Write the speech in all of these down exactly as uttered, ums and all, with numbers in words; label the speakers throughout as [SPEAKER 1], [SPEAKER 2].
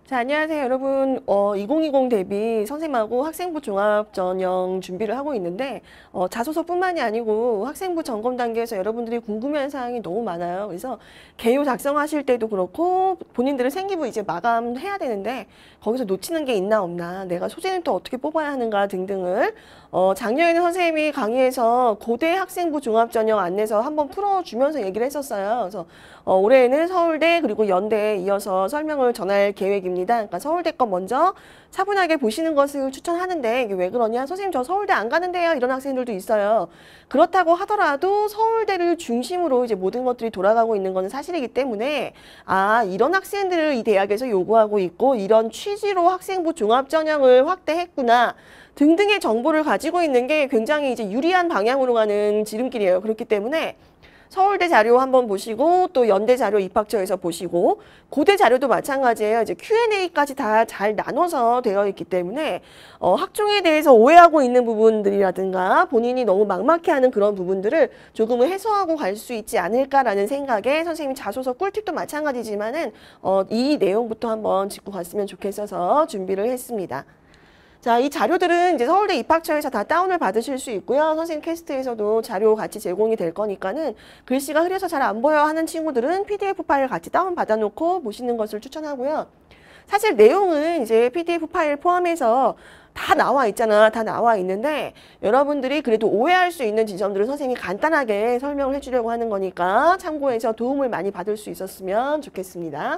[SPEAKER 1] 자, 안녕하세요, 여러분. 어, 이천이십 대비 선생님하고 학생부 종합 전형 준비를 하고 있는데, 어, 자소서뿐만이 아니고 학생부 점검 단계에서 여러분들이 궁금해하는 사항이 너무 많아요. 그래서 개요 작성하실 때도 그렇고, 본인들은 생기부 이제 마감해야 되는데, 거기서 놓치는 게 있나 없나, 내가 소재는 또 어떻게 뽑아야 하는가 등등을, 어, 작년에는 선생님이 강의에서 고대 학생부 종합 전형 안내서 한번 풀어주면서 얘기를 했었어요. 그래서 어, 올해는 서울대 그리고 연대에 이어서 설명을 전할 계획입니다. 그러니까 서울대 거 먼저 차분하게 보시는 것을 추천하는데 이게 왜 그러냐? 선생님 저 서울대 안 가는데요. 이런 학생들도 있어요. 그렇다고 하더라도 서울대를 중심으로 이제 모든 것들이 돌아가고 있는 것은 사실이기 때문에 아 이런 학생들을 이 대학에서 요구하고 있고 이런 취지로 학생부 종합 전형을 확대했구나. 등등의 정보를 가지고 있는 게 굉장히 이제 유리한 방향으로 가는 지름길이에요. 그렇기 때문에 서울대 자료 한번 보시고 또 연대 자료 입학처에서 보시고 고대 자료도 마찬가지예요. 이제 큐 앤 에이까지 다 잘 나눠서 되어 있기 때문에 어, 학종에 대해서 오해하고 있는 부분들이라든가 본인이 너무 막막해하는 그런 부분들을 조금은 해소하고 갈 수 있지 않을까라는 생각에 선생님 자소서 꿀팁도 마찬가지지만은 어, 이 내용부터 한번 짚고 갔으면 좋겠어서 준비를 했습니다. 자, 이 자료들은 이제 서울대 입학처에서 다 다운을 받으실 수 있고요. 선생님 캐스트에서도 자료 같이 제공이 될 거니까는 글씨가 흐려서 잘 안 보여 하는 친구들은 피 디 에프 파일 같이 다운 받아놓고 보시는 것을 추천하고요. 사실 내용은 이제 피 디 에프 파일 포함해서 다 나와 있잖아. 다 나와 있는데 여러분들이 그래도 오해할 수 있는 지점들을 선생님이 간단하게 설명을 해주려고 하는 거니까 참고해서 도움을 많이 받을 수 있었으면 좋겠습니다.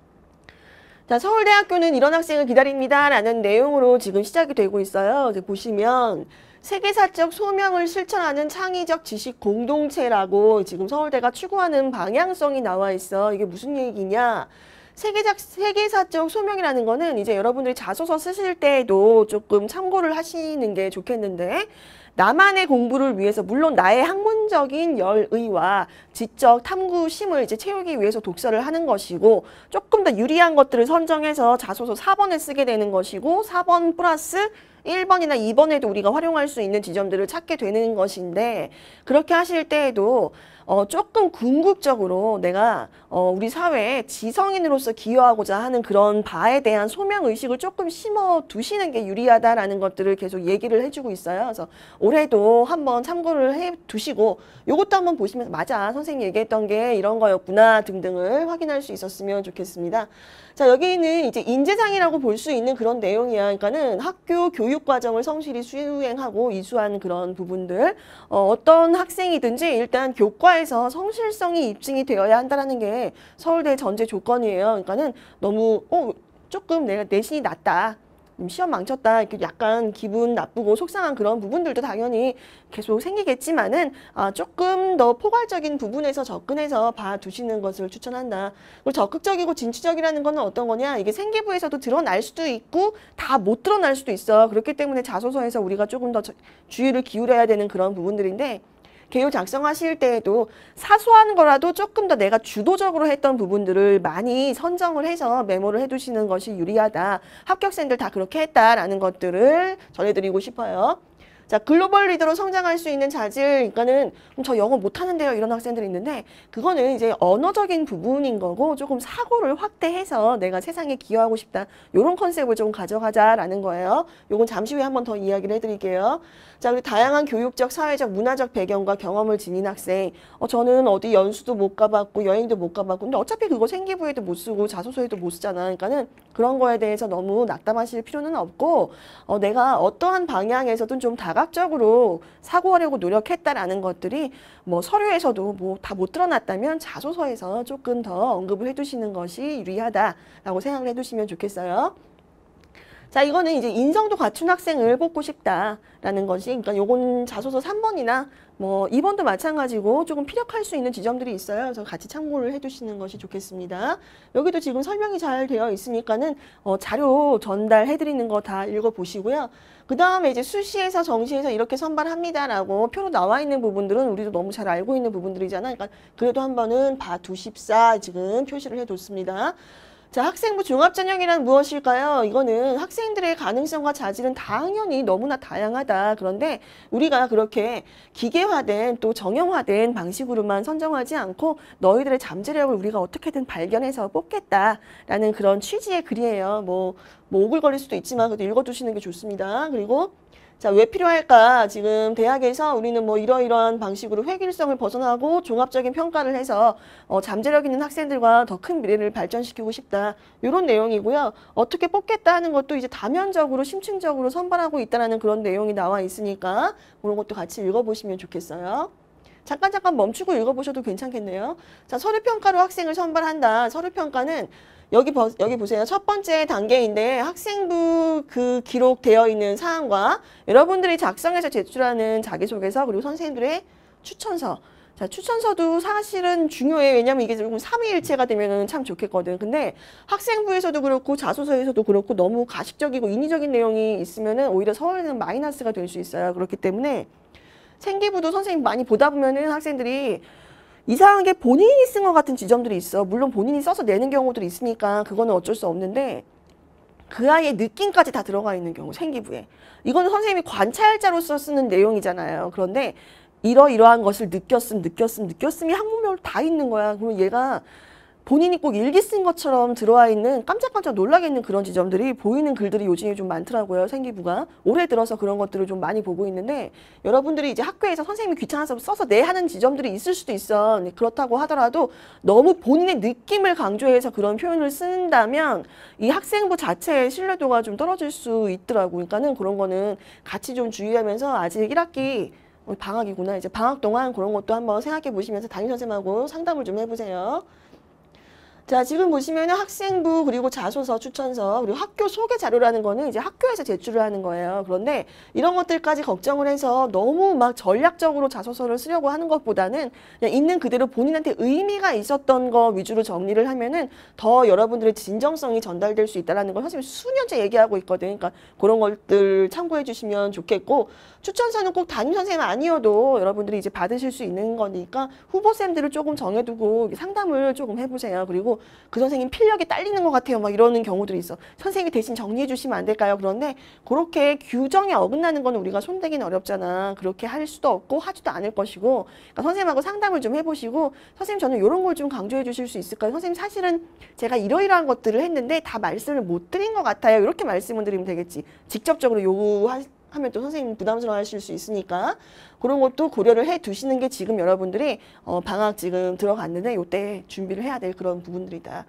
[SPEAKER 1] 자, 서울대학교는 이런 학생을 기다립니다. 라는 내용으로 지금 시작이 되고 있어요. 이제 보시면 세계사적 소명을 실천하는 창의적 지식 공동체라고 지금 서울대가 추구하는 방향성이 나와 있어. 이게 무슨 얘기냐? 세계적, 세계사적 소명이라는 거는 이제 여러분들이 자소서 쓰실 때에도 조금 참고를 하시는 게 좋겠는데 나만의 공부를 위해서 물론 나의 학문적인 열의와 지적 탐구심을 이제 채우기 위해서 독서를 하는 것이고 조금 더 유리한 것들을 선정해서 자소서 사 번에 쓰게 되는 것이고 사 번 플러스 일 번이나 이 번에도 우리가 활용할 수 있는 지점들을 찾게 되는 것인데 그렇게 하실 때에도 어, 조금 궁극적으로 내가 어, 우리 사회에 지성인으로서 기여하고자 하는 그런 바에 대한 소명의식을 조금 심어 두시는 게 유리하다라는 것들을 계속 얘기를 해주고 있어요. 그래서 올해도 한번 참고를 해 두시고 이것도 한번 보시면서 맞아 선생님이 얘기했던 게 이런 거였구나 등등을 확인할 수 있었으면 좋겠습니다. 자 여기는 이제 인재상이라고 볼 수 있는 그런 내용이야. 그러니까는 학교 교육 과정을 성실히 수행하고 이수한 그런 부분들 어, 어떤 학생이든지 일단 교과에서 성실성이 입증이 되어야 한다는 게 서울대 전제 조건이에요. 그러니까는 너무 어, 조금 내가 내신이 낮다. 시험 망쳤다 이렇게 약간 기분 나쁘고 속상한 그런 부분들도 당연히 계속 생기겠지만은 아, 조금 더 포괄적인 부분에서 접근해서 봐두시는 것을 추천한다. 그리고 적극적이고 진취적이라는 거는 어떤 거냐 이게 생기부에서도 드러날 수도 있고 다 못 드러날 수도 있어. 그렇기 때문에 자소서에서 우리가 조금 더 주의를 기울여야 되는 그런 부분들인데 개요 작성하실 때에도 사소한 거라도 조금 더 내가 주도적으로 했던 부분들을 많이 선정을 해서 메모를 해두시는 것이 유리하다. 합격생들 다 그렇게 했다라는 것들을 전해드리고 싶어요. 자, 글로벌 리더로 성장할 수 있는 자질, 그러니까는 저 영어 못하는데요 이런 학생들이 있는데 그거는 이제 언어적인 부분인 거고 조금 사고를 확대해서 내가 세상에 기여하고 싶다 이런 컨셉을 좀 가져가자라는 거예요. 요건 잠시 후에 한번 더 이야기를 해드릴게요. 자, 그리고 다양한 교육적, 사회적, 문화적 배경과 경험을 지닌 학생. 어, 저는 어디 연수도 못 가봤고 여행도 못 가봤고 근데 어차피 그거 생기부에도 못 쓰고 자소서에도 못 쓰잖아. 그러니까는 그런 거에 대해서 너무 낙담하실 필요는 없고 어, 내가 어떠한 방향에서든 좀 다각적으로 사고하려고 노력했다라는 것들이 뭐 서류에서도 뭐 다 못 드러났다면 자소서에서 조금 더 언급을 해두시는 것이 유리하다라고 생각을 해두시면 좋겠어요. 자, 이거는 이제 인성도 갖춘 학생을 뽑고 싶다라는 것이, 그러니까 요건 자소서 삼 번이나 뭐 이 번도 마찬가지고 조금 피력할 수 있는 지점들이 있어요. 그래서 같이 참고를 해두시는 것이 좋겠습니다. 여기도 지금 설명이 잘 되어 있으니까는 어, 자료 전달해드리는 거 다 읽어보시고요. 그 다음에 이제 수시에서 정시에서 이렇게 선발합니다라고 표로 나와 있는 부분들은 우리도 너무 잘 알고 있는 부분들이잖아요. 그러니까 그래도 한 번은 봐두십사 지금 표시를 해뒀습니다. 자, 학생부 종합전형이란 무엇일까요? 이거는 학생들의 가능성과 자질은 당연히 너무나 다양하다. 그런데 우리가 그렇게 기계화된 또 정형화된 방식으로만 선정하지 않고 너희들의 잠재력을 우리가 어떻게든 발견해서 뽑겠다라는 그런 취지의 글이에요. 뭐, 뭐 오글거릴 수도 있지만 그래도 읽어두시는 게 좋습니다. 그리고 자, 왜 필요할까? 지금 대학에서 우리는 뭐 이러이러한 방식으로 획일성을 벗어나고 종합적인 평가를 해서 어, 잠재력 있는 학생들과 더 큰 미래를 발전시키고 싶다. 이런 내용이고요. 어떻게 뽑겠다 하는 것도 이제 다면적으로 심층적으로 선발하고 있다는 그런 내용이 나와 있으니까 그런 것도 같이 읽어보시면 좋겠어요. 잠깐 잠깐 멈추고 읽어보셔도 괜찮겠네요. 자, 서류평가로 학생을 선발한다. 서류평가는 여기, 버, 여기 보세요. 첫 번째 단계인데 학생부 그 기록되어 있는 사항과 여러분들이 작성해서 제출하는 자기소개서 그리고 선생님들의 추천서. 자, 추천서도 사실은 중요해. 왜냐면 이게 조금 삼위일체가 되면 참 좋겠거든. 근데 학생부에서도 그렇고 자소서에서도 그렇고 너무 가식적이고 인위적인 내용이 있으면 오히려 서울에는 마이너스가 될 수 있어요. 그렇기 때문에 생기부도 선생님 많이 보다 보면은 학생들이 이상한 게 본인이 쓴 것 같은 지점들이 있어. 물론 본인이 써서 내는 경우들이 있으니까 그거는 어쩔 수 없는데 그 아이의 느낌까지 다 들어가 있는 경우, 생기부에. 이거는 선생님이 관찰자로서 쓰는 내용이잖아요. 그런데 이러이러한 것을 느꼈음, 느꼈음, 느꼈음이 학문별로 다 있는 거야. 그러면 얘가 본인이 꼭 일기 쓴 것처럼 들어와 있는 깜짝깜짝 놀라겠는 그런 지점들이 보이는 글들이 요즘에 좀 많더라고요. 생기부가. 올해 들어서 그런 것들을 좀 많이 보고 있는데 여러분들이 이제 학교에서 선생님이 귀찮아서 써서 내 하는 지점들이 있을 수도 있어. 그렇다고 하더라도 너무 본인의 느낌을 강조해서 그런 표현을 쓴다면 이 학생부 자체의 신뢰도가 좀 떨어질 수 있더라고. 그러니까는 그런 거는 같이 좀 주의하면서 아직 일 학기 방학이구나. 이제 방학 동안 그런 것도 한번 생각해 보시면서 담임선생님하고 상담을 좀 해보세요. 자, 지금 보시면 학생부 그리고 자소서, 추천서 그리고 학교 소개 자료라는 거는 이제 학교에서 제출을 하는 거예요. 그런데 이런 것들까지 걱정을 해서 너무 막 전략적으로 자소서를 쓰려고 하는 것보다는 그냥 있는 그대로 본인한테 의미가 있었던 거 위주로 정리를 하면은 더 여러분들의 진정성이 전달될 수 있다는 걸 선생님이 수년째 얘기하고 있거든. 그러니까 그런 것들 참고해 주시면 좋겠고 추천서는 꼭 담임 선생님 아니어도 여러분들이 이제 받으실 수 있는 거니까 후보쌤들을 조금 정해두고 상담을 조금 해보세요. 그리고 그 선생님 필력이 딸리는 것 같아요. 막 이러는 경우들이 있어. 선생님이 대신 정리해 주시면 안 될까요? 그런데 그렇게 규정에 어긋나는 거는 우리가 손대기는 어렵잖아. 그렇게 할 수도 없고 하지도 않을 것이고 그러니까 선생님하고 상담을 좀 해보시고 선생님 저는 이런 걸 좀 강조해 주실 수 있을까요? 선생님 사실은 제가 이러이러한 것들을 했는데 다 말씀을 못 드린 것 같아요. 이렇게 말씀을 드리면 되겠지. 직접적으로 요구하 하면 또 선생님 부담스러워 하실 수 있으니까 그런 것도 고려를 해 두시는 게 지금 여러분들이 어, 방학 지금 들어갔는데 요때 준비를 해야 될 그런 부분들이다.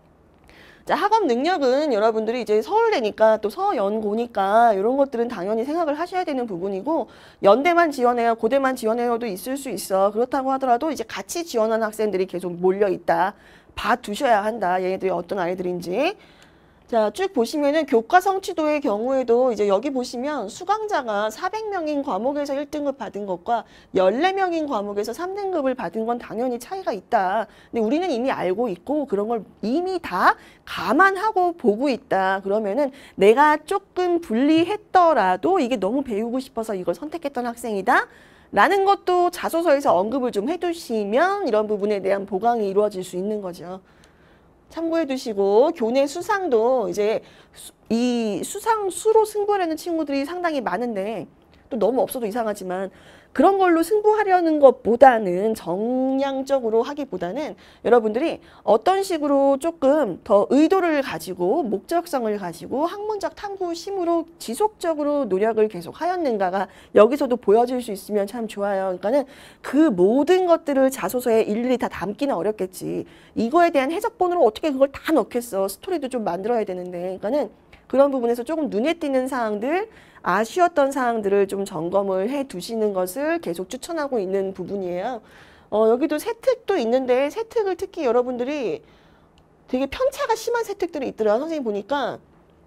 [SPEAKER 1] 자, 학업 능력은 여러분들이 이제 서울대니까 또 서연고니까 이런 것들은 당연히 생각을 하셔야 되는 부분이고 연대만 지원해요, 고대만 지원해요도 있을 수 있어. 그렇다고 하더라도 이제 같이 지원하는 학생들이 계속 몰려 있다. 봐두셔야 한다. 얘네들이 어떤 아이들인지. 자, 쭉 보시면은 교과 성취도의 경우에도 이제 여기 보시면 수강자가 사백 명인 과목에서 일 등급 받은 것과 열네 명인 과목에서 삼 등급을 받은 건 당연히 차이가 있다. 근데 우리는 이미 알고 있고 그런 걸 이미 다 감안하고 보고 있다. 그러면은 내가 조금 불리했더라도 이게 너무 배우고 싶어서 이걸 선택했던 학생이다. 라는 것도 자소서에서 언급을 좀 해두시면 이런 부분에 대한 보강이 이루어질 수 있는 거죠. 참고해 두시고 교내 수상도 이제 수, 이 수상 수로 승부하려는 친구들이 상당히 많은데 또 너무 없어도 이상하지만 그런 걸로 승부하려는 것보다는 정량적으로 하기보다는 여러분들이 어떤 식으로 조금 더 의도를 가지고 목적성을 가지고 학문적 탐구심으로 지속적으로 노력을 계속 하였는가가 여기서도 보여질 수 있으면 참 좋아요. 그러니까는 그 모든 것들을 자소서에 일일이 다 담기는 어렵겠지. 이거에 대한 해석본으로 어떻게 그걸 다 넣겠어. 스토리도 좀 만들어야 되는데. 그러니까는 그런 부분에서 조금 눈에 띄는 사항들, 아쉬웠던 사항들을 좀 점검을 해 두시는 것을 계속 추천하고 있는 부분이에요. 어, 여기도 세특도 있는데 세특을 특히 여러분들이 되게 편차가 심한 세특들이 있더라고요. 선생님 보니까.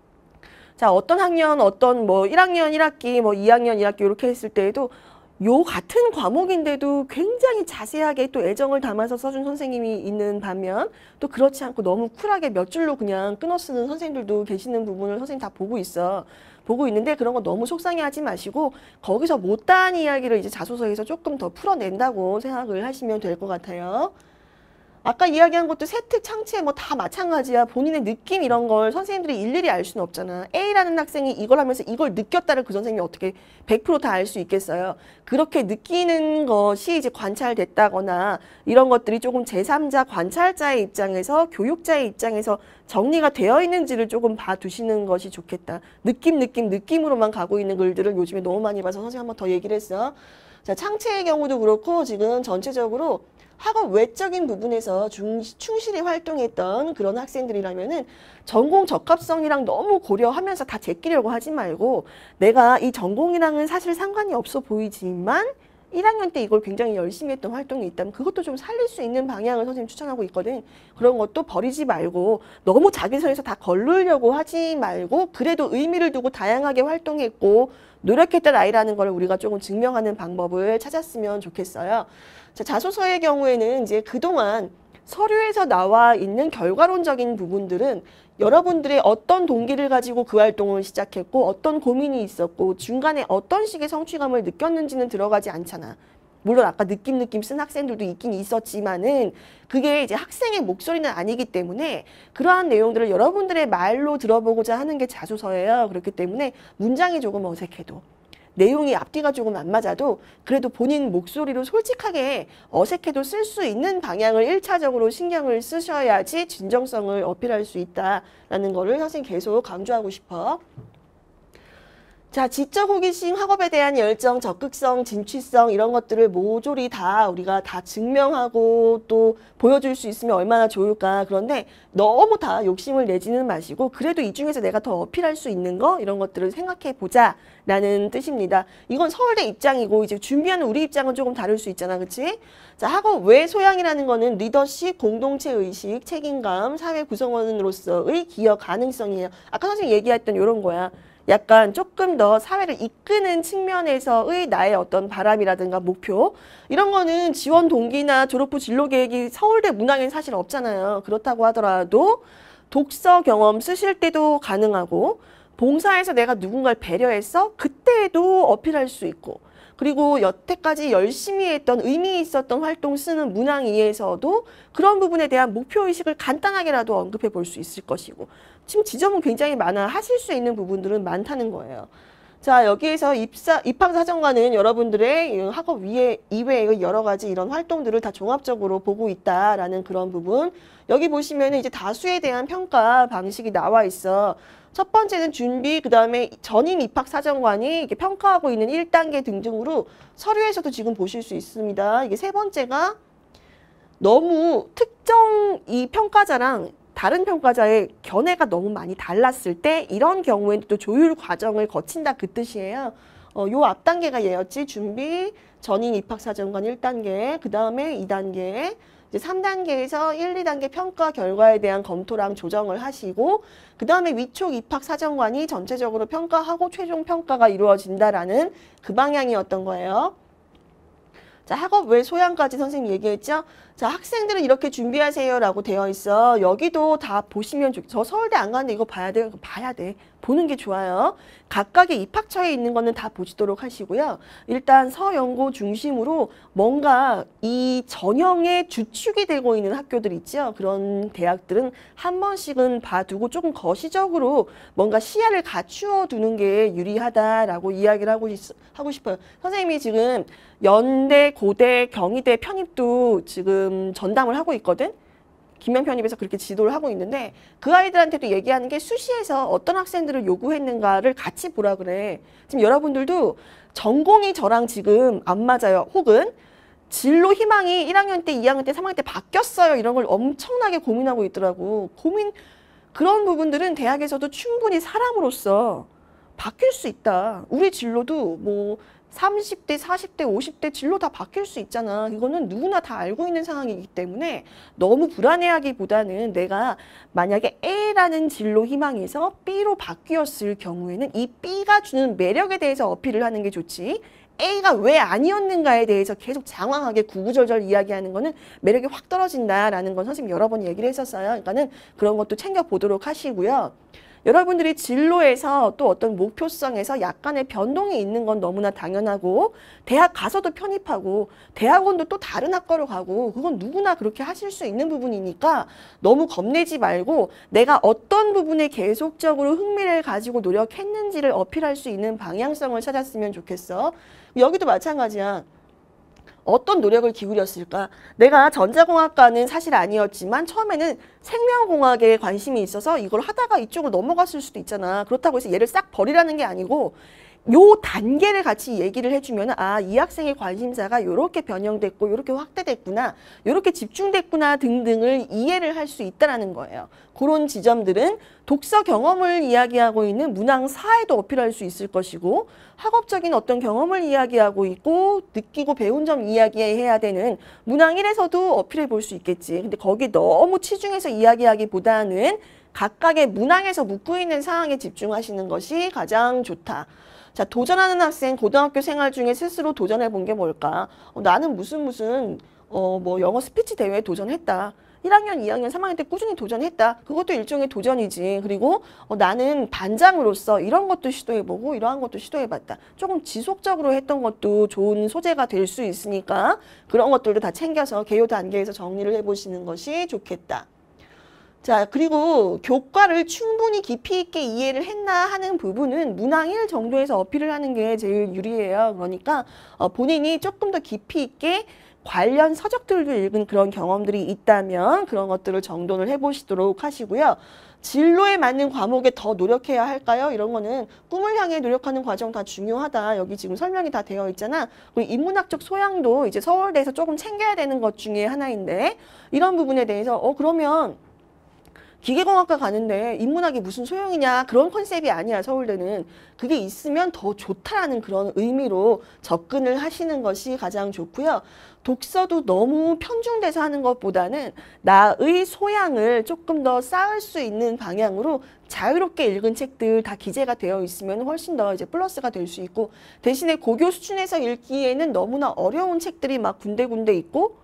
[SPEAKER 1] 자, 어떤 학년, 어떤 뭐 일 학년 일 학기, 뭐 이 학년 일 학기 이렇게 했을 때에도 요 같은 과목인데도 굉장히 자세하게 또 애정을 담아서 써준 선생님이 있는 반면 또 그렇지 않고 너무 쿨하게 몇 줄로 그냥 끊어 쓰는 선생님들도 계시는 부분을 선생님 다 보고 있어. 보고 있는데 그런 거 너무 속상해하지 마시고 거기서 못다한 이야기를 이제 자소서에서 조금 더 풀어낸다고 생각을 하시면 될 것 같아요. 아까 이야기한 것도 세특, 창체 뭐 다 마찬가지야. 본인의 느낌 이런 걸 선생님들이 일일이 알 수는 없잖아. A라는 학생이 이걸 하면서 이걸 느꼈다를 그 선생님이 어떻게 백 퍼센트 다 알 수 있겠어요. 그렇게 느끼는 것이 이제 관찰됐다거나 이런 것들이 조금 제삼자 관찰자의 입장에서 교육자의 입장에서 정리가 되어 있는지를 조금 봐두시는 것이 좋겠다. 느낌, 느낌, 느낌으로만 가고 있는 글들을 요즘에 너무 많이 봐서 선생님 한 번 더 얘기를 했어. 자, 창체의 경우도 그렇고 지금 전체적으로 학업 외적인 부분에서 중, 충실히 활동했던 그런 학생들이라면은 전공 적합성이랑 너무 고려하면서 다 제끼려고 하지 말고 내가 이 전공이랑은 사실 상관이 없어 보이지만 일 학년 때 이걸 굉장히 열심히 했던 활동이 있다면 그것도 좀 살릴 수 있는 방향을 선생님 추천하고 있거든. 그런 것도 버리지 말고 너무 자기 선에서 다 걸르려고 하지 말고 그래도 의미를 두고 다양하게 활동했고 노력했던 아이라는 걸 우리가 조금 증명하는 방법을 찾았으면 좋겠어요. 자, 자소서의 경우에는 이제 그동안 서류에서 나와 있는 결과론적인 부분들은 여러분들의 어떤 동기를 가지고 그 활동을 시작했고 어떤 고민이 있었고 중간에 어떤 식의 성취감을 느꼈는지는 들어가지 않잖아. 물론 아까 느낌 느낌 쓴 학생들도 있긴 있었지만은 그게 이제 학생의 목소리는 아니기 때문에 그러한 내용들을 여러분들의 말로 들어보고자 하는 게 자소서예요. 그렇기 때문에 문장이 조금 어색해도 내용이 앞뒤가 조금 안 맞아도 그래도 본인 목소리로 솔직하게 어색해도 쓸 수 있는 방향을 일차적으로 신경을 쓰셔야지 진정성을 어필할 수 있다라는 거를 선생님 계속 강조하고 싶어. 자, 지적 호기심, 학업에 대한 열정, 적극성, 진취성 이런 것들을 모조리 다 우리가 다 증명하고 또 보여줄 수 있으면 얼마나 좋을까. 그런데 너무 다 욕심을 내지는 마시고 그래도 이 중에서 내가 더 어필할 수 있는 거 이런 것들을 생각해 보자 라는 뜻입니다. 이건 서울대 입장이고 이제 준비하는 우리 입장은 조금 다를 수 있잖아. 그치? 자, 학업 외 소양이라는 거는 리더십, 공동체 의식, 책임감, 사회 구성원으로서의 기여 가능성이에요. 아까 선생님이 얘기했던 이런 거야. 약간 조금 더 사회를 이끄는 측면에서의 나의 어떤 바람이라든가 목표 이런 거는 지원 동기나 졸업 후 진로 계획이 서울대 문항에는 사실 없잖아요. 그렇다고 하더라도 독서 경험 쓰실 때도 가능하고 봉사에서 내가 누군가를 배려해서 그때도 어필할 수 있고 그리고 여태까지 열심히 했던 의미 있었던 활동 쓰는 문항위에서도 그런 부분에 대한 목표의식을 간단하게라도 언급해 볼 수 있을 것이고 지금 지점은 굉장히 많아 하실 수 있는 부분들은 많다는 거예요. 자, 여기에서 입사, 입학사정관은 여러분들의 학업 위에, 이외의 여러 가지 이런 활동들을 다 종합적으로 보고 있다라는 그런 부분. 여기 보시면 이제 다수에 대한 평가 방식이 나와 있어. 첫 번째는 준비, 그 다음에 전임 입학사정관이 이렇게 평가하고 있는 일 단계 등등으로 서류에서도 지금 보실 수 있습니다. 이게 세 번째가 너무 특정 이 평가자랑 다른 평가자의 견해가 너무 많이 달랐을 때 이런 경우에는 또 조율 과정을 거친다 그 뜻이에요. 어, 요 앞 단계가 얘였지. 준비, 전임 입학사정관 일 단계, 그 다음에 이 단계, 이제 삼 단계에서 일, 이 단계 평가 결과에 대한 검토랑 조정을 하시고 그 다음에 위촉 입학사정관이 전체적으로 평가하고 최종 평가가 이루어진다라는 그 방향이었던 거예요. 자, 학업 외 소양까지 선생님 얘기했죠? 자, 학생들은 이렇게 준비하세요라고 되어 있어. 여기도 다 보시면 좋. 저 서울대 안 가는데 이거 봐야 돼. 봐야 돼. 보는 게 좋아요. 각각의 입학처에 있는 거는 다 보시도록 하시고요. 일단 서연고 중심으로 뭔가 이 전형의 주축이 되고 있는 학교들 있죠. 그런 대학들은 한 번씩은 봐두고 조금 거시적으로 뭔가 시야를 갖추어 두는 게 유리하다라고 이야기를 하고, 있, 하고 싶어요. 선생님이 지금 연대, 고대, 경희대 편입도 지금 전담을 하고 있거든. 김영 편입에서 그렇게 지도를 하고 있는데 그 아이들한테도 얘기하는 게 수시에서 어떤 학생들을 요구했는가를 같이 보라 그래. 지금 여러분들도 전공이 저랑 지금 안 맞아요. 혹은 진로 희망이 일 학년 때, 이 학년 때, 삼 학년 때 바뀌었어요. 이런 걸 엄청나게 고민하고 있더라고. 고민 그런 부분들은 대학에서도 충분히 사람으로서 바뀔 수 있다. 우리 진로도 뭐 삼십 대, 사십 대, 오십 대 진로 다 바뀔 수 있잖아. 이거는 누구나 다 알고 있는 상황이기 때문에 너무 불안해하기보다는 내가 만약에 A라는 진로 희망에서 B로 바뀌었을 경우에는 이 B가 주는 매력에 대해서 어필을 하는 게 좋지. A가 왜 아니었는가에 대해서 계속 장황하게 구구절절 이야기하는 거는 매력이 확 떨어진다라는 건 선생님 여러 번 얘기를 했었어요. 그러니까는 그런 것도 챙겨보도록 하시고요. 여러분들이 진로에서 또 어떤 목표성에서 약간의 변동이 있는 건 너무나 당연하고 대학 가서도 편입하고 대학원도 또 다른 학과로 가고 그건 누구나 그렇게 하실 수 있는 부분이니까 너무 겁내지 말고 내가 어떤 부분에 계속적으로 흥미를 가지고 노력했는지를 어필할 수 있는 방향성을 찾았으면 좋겠어. 여기도 마찬가지야. 어떤 노력을 기울였을까? 내가 전자공학과는 사실 아니었지만 처음에는 생명공학에 관심이 있어서 이걸 하다가 이쪽으로 넘어갔을 수도 있잖아. 그렇다고 해서 얘를 싹 버리라는 게 아니고 요 단계를 같이 얘기를 해주면 아, 이 학생의 관심사가 이렇게 변형됐고 이렇게 확대됐구나, 이렇게 집중됐구나 등등을 이해를 할 수 있다는 거예요. 그런 지점들은 독서 경험을 이야기하고 있는 문항 사에도 어필할 수 있을 것이고 학업적인 어떤 경험을 이야기하고 있고 느끼고 배운 점 이야기해야 되는 문항 일에서도 어필해 볼 수 있겠지. 근데 거기에 너무 치중해서 이야기하기보다는 각각의 문항에서 묻고 있는 사항에 집중하시는 것이 가장 좋다. 자, 도전하는 학생, 고등학교 생활 중에 스스로 도전해 본 게 뭘까? 어, 나는 무슨 무슨 어, 뭐 영어 스피치 대회에 도전했다. 일 학년, 이 학년, 삼 학년 때 꾸준히 도전했다. 그것도 일종의 도전이지. 그리고 어, 나는 반장으로서 이런 것도 시도해보고 이러한 것도 시도해봤다. 조금 지속적으로 했던 것도 좋은 소재가 될 수 있으니까 그런 것들도 다 챙겨서 개요 단계에서 정리를 해보시는 것이 좋겠다. 자, 그리고 교과를 충분히 깊이 있게 이해를 했나 하는 부분은 문항 일 정도에서 어필을 하는 게 제일 유리해요. 그러니까 어, 본인이 조금 더 깊이 있게 관련 서적들도 읽은 그런 경험들이 있다면 그런 것들을 정돈을 해보시도록 하시고요. 진로에 맞는 과목에 더 노력해야 할까요? 이런 거는 꿈을 향해 노력하는 과정 다 중요하다. 여기 지금 설명이 다 되어 있잖아. 그리고 인문학적 소양도 이제 서울대에서 조금 챙겨야 되는 것 중에 하나인데 이런 부분에 대해서 어 그러면 기계공학과 가는데 인문학이 무슨 소용이냐 그런 컨셉이 아니야. 서울대는 그게 있으면 더 좋다라는 그런 의미로 접근을 하시는 것이 가장 좋고요. 독서도 너무 편중돼서 하는 것보다는 나의 소양을 조금 더 쌓을 수 있는 방향으로 자유롭게 읽은 책들 다 기재가 되어 있으면 훨씬 더 이제 플러스가 될 수 있고 대신에 고교 수준에서 읽기에는 너무나 어려운 책들이 막 군데군데 있고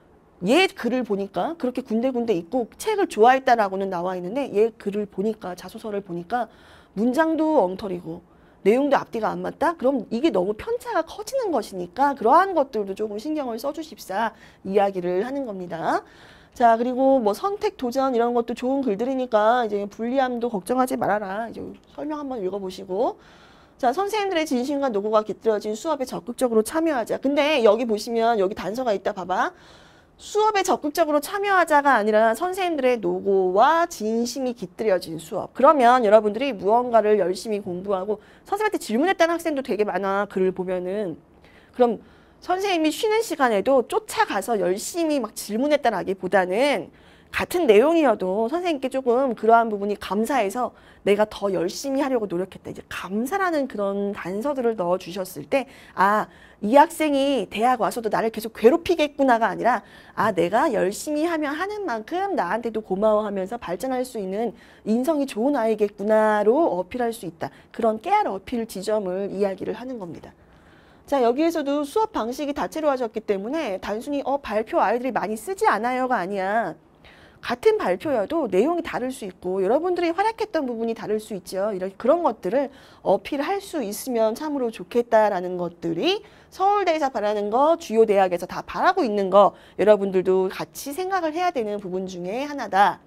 [SPEAKER 1] 얘 글을 보니까 그렇게 군데군데 있고 책을 좋아했다라고는 나와 있는데 얘 글을 보니까 자소서를 보니까 문장도 엉터리고 내용도 앞뒤가 안 맞다? 그럼 이게 너무 편차가 커지는 것이니까 그러한 것들도 조금 신경을 써주십사 이야기를 하는 겁니다. 자, 그리고 뭐 선택, 도전 이런 것도 좋은 글들이니까 이제 불리함도 걱정하지 말아라. 이제 설명 한번 읽어보시고. 자, 선생님들의 진심과 노고가 깃들어진 수업에 적극적으로 참여하자. 근데 여기 보시면 여기 단서가 있다 봐봐. 수업에 적극적으로 참여하자가 아니라 선생님들의 노고와 진심이 깃들여진 수업. 그러면 여러분들이 무언가를 열심히 공부하고 선생님한테 질문했다는 학생도 되게 많아. 글을 보면은. 그럼 선생님이 쉬는 시간에도 쫓아가서 열심히 막 질문했다라기보다는 같은 내용이어도 선생님께 조금 그러한 부분이 감사해서 내가 더 열심히 하려고 노력했다. 이제 감사라는 그런 단서들을 넣어 주셨을 때, 아, 이 학생이 대학 와서도 나를 계속 괴롭히겠구나가 아니라, 아, 내가 열심히 하면 하는 만큼 나한테도 고마워하면서 발전할 수 있는 인성이 좋은 아이겠구나로 어필할 수 있다. 그런 깨알 어필 지점을 이야기를 하는 겁니다. 자, 여기에서도 수업 방식이 다채로워졌기 때문에 단순히 어, 발표 아이들이 많이 쓰지 않아요가 아니야. 같은 발표여도 내용이 다를 수 있고 여러분들이 활약했던 부분이 다를 수 있죠. 이런 그런 것들을 어필할 수 있으면 참으로 좋겠다라는 것들이 서울대에서 바라는 거, 주요 대학에서 다 바라고 있는 거 여러분들도 같이 생각을 해야 되는 부분 중에 하나다.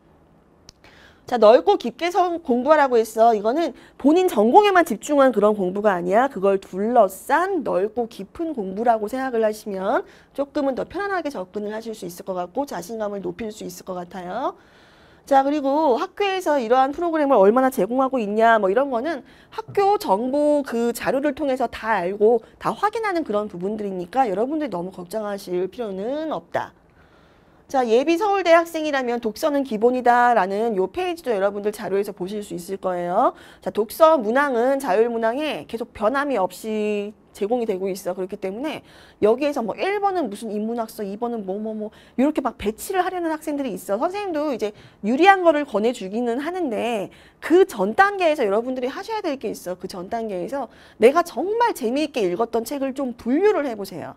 [SPEAKER 1] 자, 넓고 깊게 공부하라고 했어. 이거는 본인 전공에만 집중한 그런 공부가 아니야. 그걸 둘러싼 넓고 깊은 공부라고 생각을 하시면 조금은 더 편안하게 접근을 하실 수 있을 것 같고 자신감을 높일 수 있을 것 같아요. 자, 그리고 학교에서 이러한 프로그램을 얼마나 제공하고 있냐 뭐 이런 거는 학교 정보 그 자료를 통해서 다 알고 다 확인하는 그런 부분들이니까 여러분들이 너무 걱정하실 필요는 없다. 자, 예비 서울대 학생이라면 독서는 기본이다라는 요 페이지도 여러분들 자료에서 보실 수 있을 거예요. 자, 독서 문항은 자율문항에 계속 변함이 없이 제공이 되고 있어. 그렇기 때문에 여기에서 뭐 일 번은 무슨 인문학서, 이 번은 뭐 뭐 뭐 이렇게 막 배치를 하려는 학생들이 있어. 선생님도 이제 유리한 거를 권해주기는 하는데 그 전 단계에서 여러분들이 하셔야 될 게 있어. 그 전 단계에서 내가 정말 재미있게 읽었던 책을 좀 분류를 해보세요.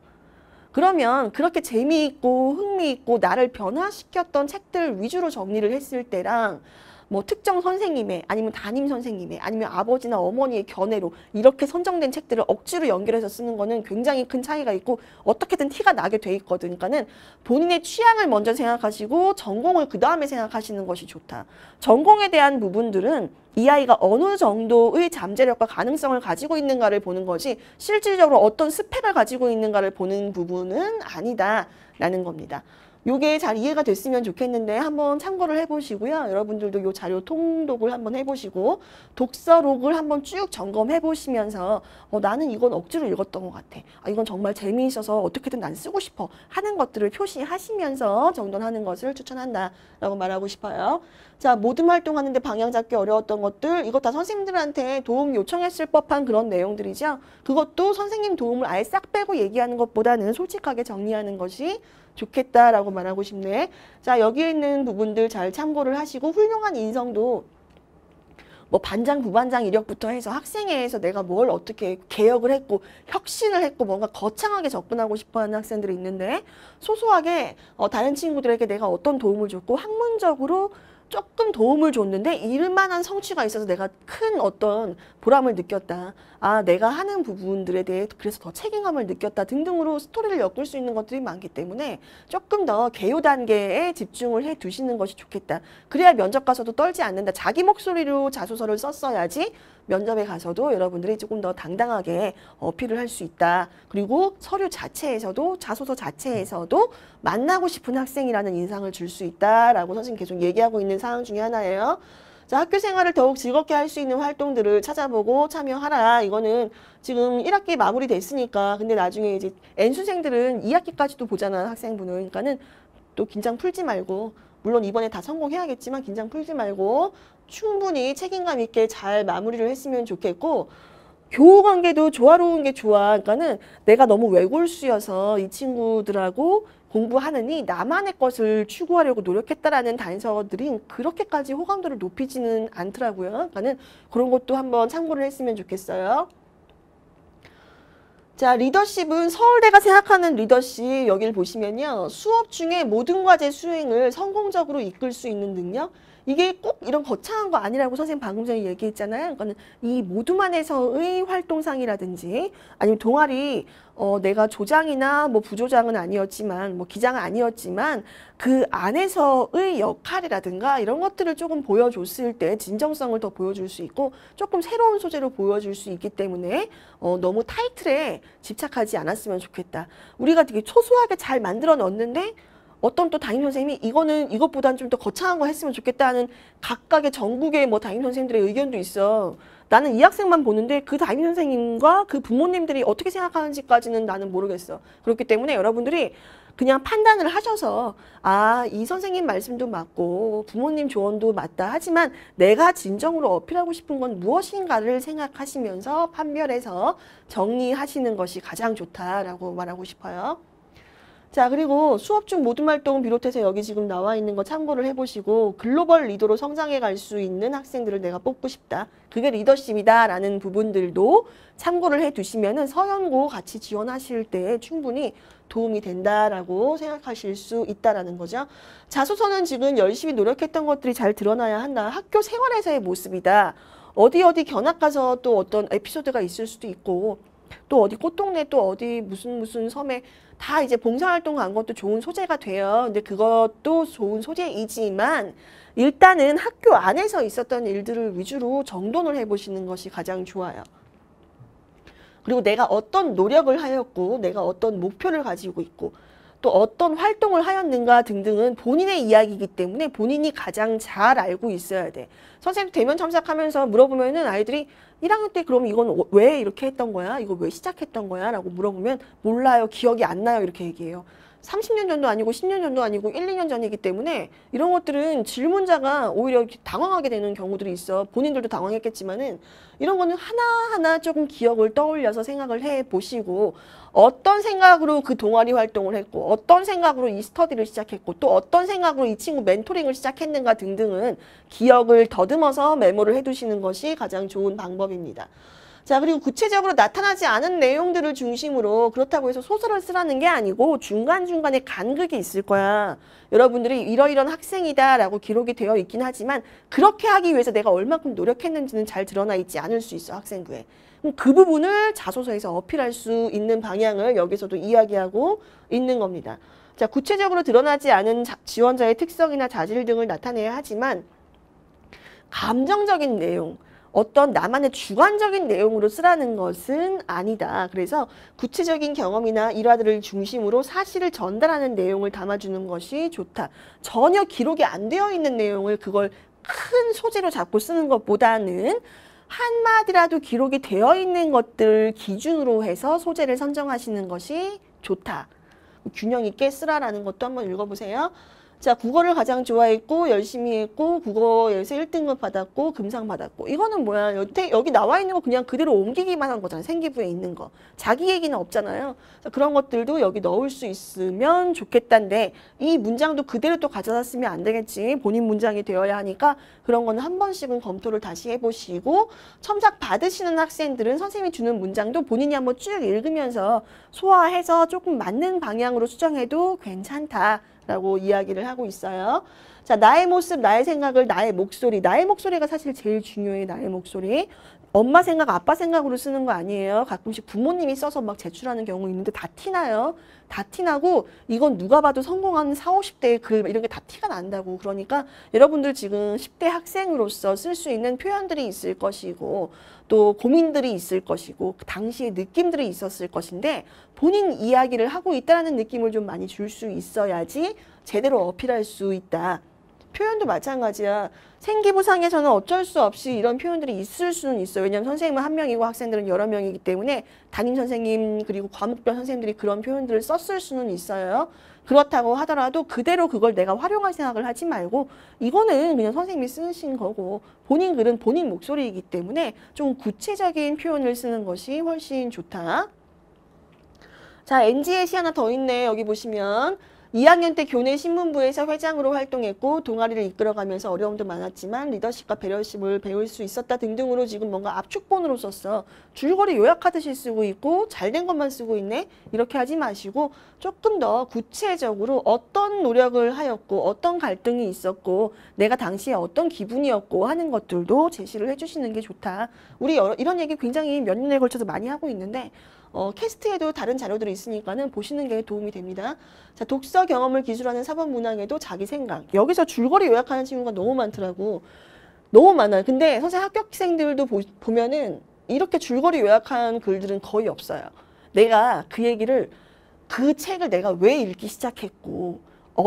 [SPEAKER 1] 그러면 그렇게 재미있고 흥미있고 나를 변화시켰던 책들 위주로 정리를 했을 때랑 뭐 특정 선생님의 아니면 담임 선생님의 아니면 아버지나 어머니의 견해로 이렇게 선정된 책들을 억지로 연결해서 쓰는 거는 굉장히 큰 차이가 있고 어떻게든 티가 나게 돼 있거든. 그러니까는 본인의 취향을 먼저 생각하시고 전공을 그 다음에 생각하시는 것이 좋다. 전공에 대한 부분들은 이 아이가 어느 정도의 잠재력과 가능성을 가지고 있는가를 보는 거지 실질적으로 어떤 스펙을 가지고 있는가를 보는 부분은 아니다라는 겁니다. 요게 잘 이해가 됐으면 좋겠는데 한번 참고를 해보시고요. 여러분들도 요 자료 통독을 한번 해보시고 독서록을 한번 쭉 점검해 보시면서 어, 나는 이건 억지로 읽었던 것 같아. 아, 이건 정말 재미있어서 어떻게든 난 쓰고 싶어 하는 것들을 표시하시면서 정돈하는 것을 추천한다라고 말하고 싶어요. 자, 모둠 활동하는데 방향 잡기 어려웠던 것들 이거 다 선생님들한테 도움 요청했을 법한 그런 내용들이죠. 그것도 선생님 도움을 아예 싹 빼고 얘기하는 것보다는 솔직하게 정리하는 것이 좋겠다라고 말하고 싶네. 자, 여기에 있는 부분들 잘 참고를 하시고 훌륭한 인성도 뭐 반장, 부반장 이력부터 해서 학생회에서 내가 뭘 어떻게 개혁을 했고 혁신을 했고 뭔가 거창하게 접근하고 싶어하는 학생들이 있는데 소소하게 어, 다른 친구들에게 내가 어떤 도움을 줬고 학문적으로 조금 도움을 줬는데 이럴만한 성취가 있어서 내가 큰 어떤 보람을 느꼈다. 아, 내가 하는 부분들에 대해 그래서 더 책임감을 느꼈다 등등으로 스토리를 엮을 수 있는 것들이 많기 때문에 조금 더 개요 단계에 집중을 해 두시는 것이 좋겠다. 그래야 면접 가서도 떨지 않는다. 자기 목소리로 자소서를 썼어야지 면접에 가서도 여러분들이 조금 더 당당하게 어필을 할 수 있다. 그리고 서류 자체에서도 자소서 자체에서도 만나고 싶은 학생이라는 인상을 줄 수 있다라고 선생님 계속 얘기하고 있는 사항 중에 하나예요. 자, 학교 생활을 더욱 즐겁게 할 수 있는 활동들을 찾아보고 참여하라. 이거는 지금 일 학기 마무리 됐으니까 근데 나중에 이제 N수생들은 이 학기까지도 보잖아, 학생분을. 그러니까는 또 긴장 풀지 말고 물론 이번에 다 성공해야겠지만 긴장 풀지 말고 충분히 책임감 있게 잘 마무리를 했으면 좋겠고 교우 관계도 조화로운 게 좋아. 그러니까는 내가 너무 외골수여서 이 친구들하고 공부하느니 나만의 것을 추구하려고 노력했다라는 단서들이 그렇게까지 호감도를 높이지는 않더라고요. 그러니까는 그런 것도 한번 참고를 했으면 좋겠어요. 자, 리더십은 서울대가 생각하는 리더십 여기를 보시면요. 수업 중에 모든 과제 수행을 성공적으로 이끌 수 있는 능력. 이게 꼭 이런 거창한 거 아니라고 선생님 방금 전에 얘기했잖아요. 그러니까 이 모둠안에서의 활동상이라든지 아니면 동아리 어, 내가 조장이나 뭐 부조장은 아니었지만 뭐 기장은 아니었지만 그 안에서의 역할이라든가 이런 것들을 조금 보여줬을 때 진정성을 더 보여줄 수 있고 조금 새로운 소재로 보여줄 수 있기 때문에 어, 너무 타이틀에 집착하지 않았으면 좋겠다. 우리가 되게 소소하게 잘 만들어 넣었는데 어떤 또 담임 선생님이 이거는 이것보다는 좀 더 거창한 거 했으면 좋겠다는 각각의 전국의 뭐 담임 선생님들의 의견도 있어. 나는 이 학생만 보는데 그 담임 선생님과 그 부모님들이 어떻게 생각하는지까지는 나는 모르겠어. 그렇기 때문에 여러분들이 그냥 판단을 하셔서 아, 이 선생님 말씀도 맞고 부모님 조언도 맞다. 하지만 내가 진정으로 어필하고 싶은 건 무엇인가를 생각하시면서 판별해서 정리하시는 것이 가장 좋다라고 말하고 싶어요. 자, 그리고 수업 중 모든 활동 비롯해서 여기 지금 나와 있는 거 참고를 해보시고 글로벌 리더로 성장해 갈 수 있는 학생들을 내가 뽑고 싶다. 그게 리더십이다 라는 부분들도 참고를 해두시면은 서연고 같이 지원하실 때 충분히 도움이 된다라고 생각하실 수 있다라는 거죠. 자소서는 지금 열심히 노력했던 것들이 잘 드러나야 한다. 학교 생활에서의 모습이다. 어디 어디 견학 가서 또 어떤 에피소드가 있을 수도 있고 또 어디 꽃동네 또 어디 무슨 무슨 섬에 다 이제 봉사활동 간 것도 좋은 소재가 돼요. 근데 그것도 좋은 소재이지만 일단은 학교 안에서 있었던 일들을 위주로 정돈을 해보시는 것이 가장 좋아요. 그리고 내가 어떤 노력을 하였고 내가 어떤 목표를 가지고 있고 또 어떤 활동을 하였는가 등등은 본인의 이야기이기 때문에 본인이 가장 잘 알고 있어야 돼. 선생님 대면 참석하면서 물어보면은 아이들이 일 학년 때 그럼 이건 왜 이렇게 했던 거야? 이거 왜 시작했던 거야? 라고 물어보면 몰라요. 기억이 안 나요. 이렇게 얘기해요. 삼십 년 전도 아니고 십 년 전도 아니고 일, 이 년 전이기 때문에 이런 것들은 질문자가 오히려 당황하게 되는 경우들이 있어. 본인들도 당황했겠지만은 이런 거는 하나하나 조금 기억을 떠올려서 생각을 해보시고 어떤 생각으로 그 동아리 활동을 했고 어떤 생각으로 이 스터디를 시작했고 또 어떤 생각으로 이 친구 멘토링을 시작했는가 등등은 기억을 더듬어서 메모를 해두시는 것이 가장 좋은 방법입니다. 자, 그리고 구체적으로 나타나지 않은 내용들을 중심으로 그렇다고 해서 소설을 쓰라는 게 아니고 중간중간에 간극이 있을 거야. 여러분들이 이러이런 학생이다라고 기록이 되어 있긴 하지만 그렇게 하기 위해서 내가 얼마큼 노력했는지는 잘 드러나 있지 않을 수 있어, 학생부에. 그럼 그 부분을 자소서에서 어필할 수 있는 방향을 여기서도 이야기하고 있는 겁니다. 자, 구체적으로 드러나지 않은 자, 지원자의 특성이나 자질 등을 나타내야 하지만 감정적인 내용, 어떤 나만의 주관적인 내용으로 쓰라는 것은 아니다. 그래서 구체적인 경험이나 일화들을 중심으로 사실을 전달하는 내용을 담아주는 것이 좋다. 전혀 기록이 안 되어 있는 내용을 그걸 큰 소재로 잡고 쓰는 것보다는 한마디라도 기록이 되어 있는 것들 기준으로 해서 소재를 선정하시는 것이 좋다. 균형 있게 쓰라라는 것도 한번 읽어보세요. 자, 국어를 가장 좋아했고 열심히 했고 국어에서 일 등급 받았고 금상 받았고. 이거는 뭐야? 여태, 여기 나와 있는 거 그냥 그대로 옮기기만 한 거잖아. 생기부에 있는 거. 자기 얘기는 없잖아요. 그런 것들도 여기 넣을 수 있으면 좋겠다는데 이 문장도 그대로 또 가져다 쓰면 안 되겠지. 본인 문장이 되어야 하니까 그런 거는 한 번씩은 검토를 다시 해보시고 첨삭 받으시는 학생들은 선생님이 주는 문장도 본인이 한번 쭉 읽으면서 소화해서 조금 맞는 방향으로 수정해도 괜찮다. 라고 이야기를 하고 있어요. 자, 나의 모습, 나의 생각을, 나의 목소리. 나의 목소리가 사실 제일 중요해, 나의 목소리. 엄마 생각, 아빠 생각으로 쓰는 거 아니에요. 가끔씩 부모님이 써서 막 제출하는 경우 있는데 다 티나요. 다 티나고 이건 누가 봐도 성공한 사오십 대의 글 이런 게 다 티가 난다고. 그러니까 여러분들 지금 십 대 학생으로서 쓸 수 있는 표현들이 있을 것이고 또 고민들이 있을 것이고 그 당시의 느낌들이 있었을 것인데 본인 이야기를 하고 있다는 느낌을 좀 많이 줄 수 있어야지 제대로 어필할 수 있다. 표현도 마찬가지야. 생기부상에서는 어쩔 수 없이 이런 표현들이 있을 수는 있어요. 왜냐하면 선생님은 한 명이고 학생들은 여러 명이기 때문에 담임 선생님 그리고 과목별 선생님들이 그런 표현들을 썼을 수는 있어요. 그렇다고 하더라도 그대로 그걸 내가 활용할 생각을 하지 말고 이거는 그냥 선생님이 쓰신 거고 본인 글은 본인 목소리이기 때문에 좀 구체적인 표현을 쓰는 것이 훨씬 좋다. 자, 엔지예시 하나 더 있네. 여기 보시면 이 학년 때 교내 신문부에서 회장으로 활동했고 동아리를 이끌어가면서 어려움도 많았지만 리더십과 배려심을 배울 수 있었다 등등으로 지금 뭔가 압축본으로 썼어. 줄거리 요약하듯이 쓰고 있고 잘된 것만 쓰고 있네. 이렇게 하지 마시고 조금 더 구체적으로 어떤 노력을 하였고 어떤 갈등이 있었고 내가 당시에 어떤 기분이었고 하는 것들도 제시를 해주시는 게 좋다. 우리 여러, 이런 얘기 굉장히 몇 년에 걸쳐서 많이 하고 있는데 어, 캐스트에도 다른 자료들이 있으니까는 보시는 게 도움이 됩니다. 자, 독서 경험을 기술하는 사법 문항에도 자기 생각. 여기서 줄거리 요약하는 친구가 너무 많더라고. 너무 많아요. 근데 선생님 합격생들도 보, 보면은 이렇게 줄거리 요약한 글들은 거의 없어요. 내가 그 얘기를 그 책을 내가 왜 읽기 시작했고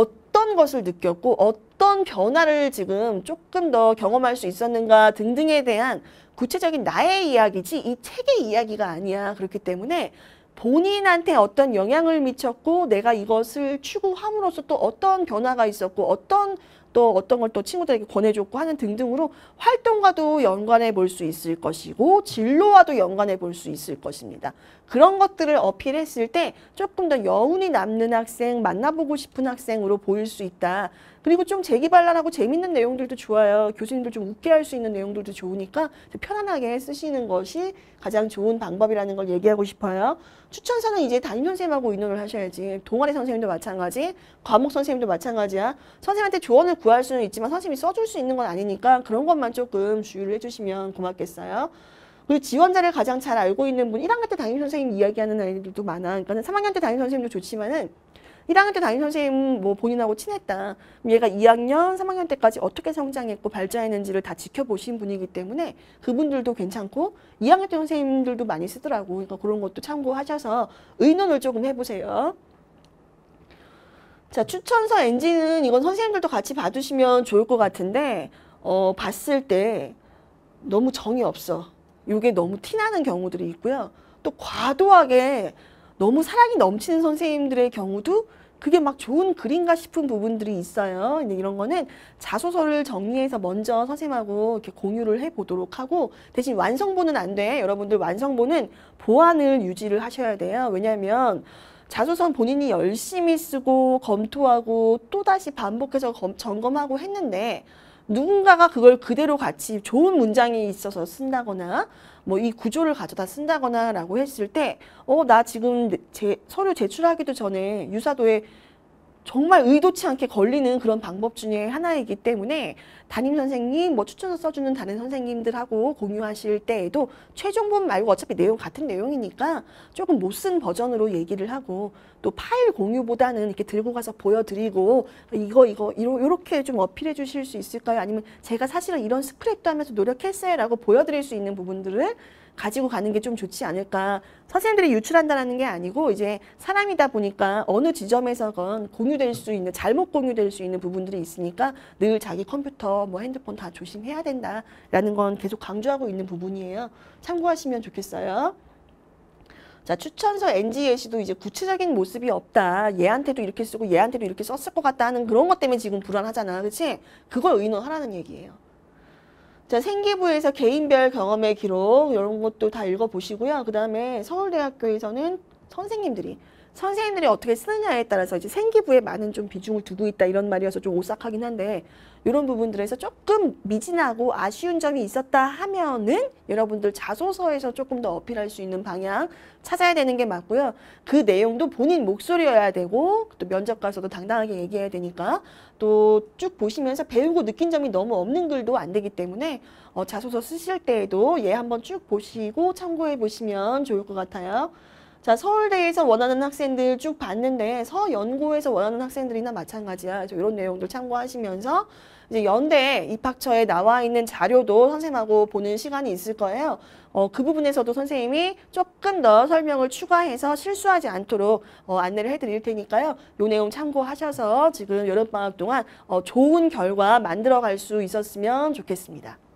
[SPEAKER 1] 어떤 것을 느꼈고 어떤 변화를 지금 조금 더 경험할 수 있었는가 등등에 대한 구체적인 나의 이야기지 이 책의 이야기가 아니야. 그렇기 때문에 본인한테 어떤 영향을 미쳤고 내가 이것을 추구함으로써 또 어떤 변화가 있었고 어떤 또 어떤 걸 또 친구들에게 권해줬고 하는 등등으로 활동과도 연관해 볼 수 있을 것이고 진로와도 연관해 볼 수 있을 것입니다. 그런 것들을 어필했을 때 조금 더 여운이 남는 학생, 만나보고 싶은 학생으로 보일 수 있다. 그리고 좀 재기발랄하고 재밌는 내용들도 좋아요. 교수님들 좀 웃게 할 수 있는 내용들도 좋으니까 편안하게 쓰시는 것이 가장 좋은 방법이라는 걸 얘기하고 싶어요. 추천서는 이제 담임 선생님하고 의논을 하셔야지. 동아리 선생님도 마찬가지, 과목 선생님도 마찬가지야. 선생님한테 조언을 구할 수는 있지만 선생님이 써줄 수 있는 건 아니니까 그런 것만 조금 주의를 해주시면 고맙겠어요. 그리고 지원자를 가장 잘 알고 있는 분, 일 학년 때 담임 선생님 이야기하는 아이들도 많아. 그러니까 삼 학년 때 담임 선생님도 좋지만은 일 학년 때 담임 선생님 뭐 본인하고 친했다. 얘가 이 학년, 삼 학년 때까지 어떻게 성장했고 발전했는지를 다 지켜보신 분이기 때문에 그분들도 괜찮고 이 학년 때 선생님들도 많이 쓰더라고. 그러니까 그런 것도 참고하셔서 의논을 조금 해보세요. 자, 추천서 엔진은 이건 선생님들도 같이 봐주시면 좋을 것 같은데 어, 봤을 때 너무 정이 없어. 이게 너무 티나는 경우들이 있고요. 또 과도하게 너무 사랑이 넘치는 선생님들의 경우도 그게 막 좋은 글인가 싶은 부분들이 있어요. 이런 거는 자소서를 정리해서 먼저 선생님하고 이렇게 공유를 해보도록 하고 대신 완성본은 안 돼. 여러분들 완성본은 보완을 유지를 하셔야 돼요. 왜냐하면 자소서는 본인이 열심히 쓰고 검토하고 또다시 반복해서 검, 점검하고 했는데 누군가가 그걸 그대로 같이 좋은 문장이 있어서 쓴다거나 뭐 이 구조를 가져다 쓴다거나 라고 했을 때 어, 나 지금 제 서류 제출하기도 전에 유사도에 정말 의도치 않게 걸리는 그런 방법 중에 하나이기 때문에 담임 선생님, 뭐 추천서 써주는 다른 선생님들하고 공유하실 때에도 최종본 말고 어차피 내용 같은 내용이니까 조금 못 쓴 버전으로 얘기를 하고 또 파일 공유보다는 이렇게 들고 가서 보여드리고 이거 이거 이러, 이렇게 좀 어필해 주실 수 있을까요? 아니면 제가 사실은 이런 스크랩도 하면서 노력했어요 라고 보여드릴 수 있는 부분들을 가지고 가는 게 좀 좋지 않을까. 선생님들이 유출한다는 게 아니고 이제 사람이다 보니까 어느 지점에서건 공유될 수 있는, 잘못 공유될 수 있는 부분들이 있으니까 늘 자기 컴퓨터, 뭐 핸드폰 다 조심해야 된다라는 건 계속 강조하고 있는 부분이에요. 참고하시면 좋겠어요. 자, 추천서 엔지 예시도 이제 구체적인 모습이 없다. 얘한테도 이렇게 쓰고 얘한테도 이렇게 썼을 것 같다 하는 그런 것 때문에 지금 불안하잖아. 그치? 그걸 의논하라는 얘기예요. 자, 생기부에서 개인별 경험의 기록 이런 것도 다 읽어보시고요. 그 다음에 서울대학교에서는 선생님들이 선생님들이 어떻게 쓰느냐에 따라서 이제 생기부에 많은 좀 비중을 두고 있다 이런 말이어서 좀 오싹하긴 한데 이런 부분들에서 조금 미진하고 아쉬운 점이 있었다 하면은 여러분들 자소서에서 조금 더 어필할 수 있는 방향 찾아야 되는 게 맞고요. 그 내용도 본인 목소리여야 되고 또 면접 가서도 당당하게 얘기해야 되니까 또 쭉 보시면서 배우고 느낀 점이 너무 없는 글도 안 되기 때문에 어, 자소서 쓰실 때에도 얘 한번 쭉 보시고 참고해 보시면 좋을 것 같아요. 자, 서울대에서 원하는 학생들 쭉 봤는데 서연고에서 원하는 학생들이나 마찬가지야. 이런 내용들 참고하시면서 이제 연대 입학처에 나와 있는 자료도 선생님하고 보는 시간이 있을 거예요. 어, 그 부분에서도 선생님이 조금 더 설명을 추가해서 실수하지 않도록 어, 안내를 해드릴 테니까요. 이 내용 참고하셔서 지금 여름방학 동안 어, 좋은 결과 만들어 갈 수 있었으면 좋겠습니다.